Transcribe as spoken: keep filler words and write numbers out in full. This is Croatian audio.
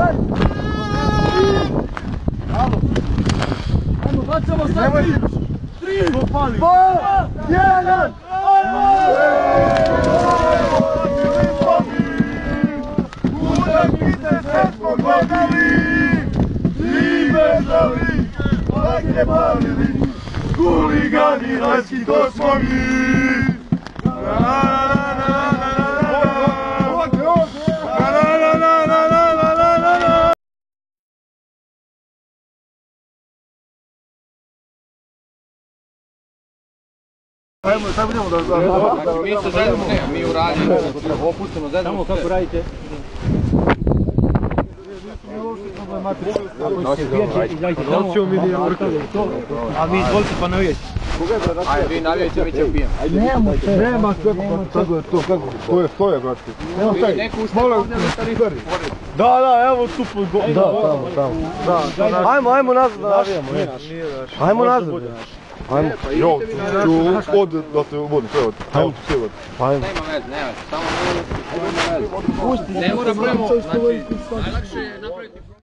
Ajmo, bacamo sad tri! Tri! Dva! Jedan! Utakmice sve smo gledali i bežali, lake bavili, huligani rajski, to smo mi! Ajmo, sad budemo da zajedno. Mi se zajedno, ne, mi uradimo. Opustimo zajedno. Samo kako radite? Noćemo mi nije vrkali. A vi izvolite pa navijajte. Ajde, vi navijajte, mi će upijem. Nema se. Nema sve. Kako je to? Kako? To je stoja, bratki. Evo taj. Da, da, evo tu pod go. Da, tamo, tamo. Ajmo, ajmo nazad da navijamo. Ajmo nazad. Ajmo. Jo, ću od da te vodim, sve od. Ajmo tu sve od. Ajmo. Nema veze, nema veze, samo ne mora brojimo. Ne mora brojimo, znači, najlakše je napraviti